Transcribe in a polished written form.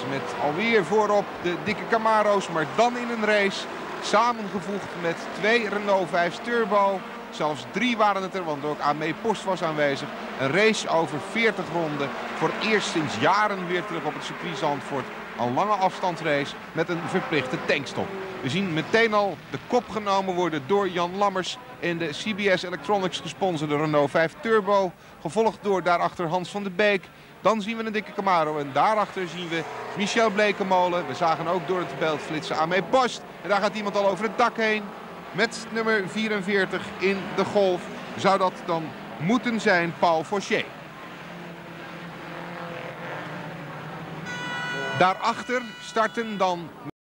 met alweer voorop de dikke Camaro's, maar dan in een race samengevoegd met 2 Renault 5 Turbo. Zelfs 3 waren het er, want ook Amé Post was aanwezig. Een race over 40 ronden. Voor het eerst sinds jaren weer terug op het circuit Zandvoort. Een lange afstandsrace met een verplichte tankstop. We zien meteen al de kop genomen worden door Jan Lammers in de CBS Electronics gesponsorde Renault 5 Turbo. Gevolgd door daarachter Hans van de Beek. Dan zien we een dikke Camaro en daarachter zien we Michel Blekemolen. We zagen ook door het beeld flitsen Amé Post. En daar gaat iemand al over het dak heen. Met nummer 44 in de Golf zou dat dan moeten zijn Paul Fauché. Daarachter starten dan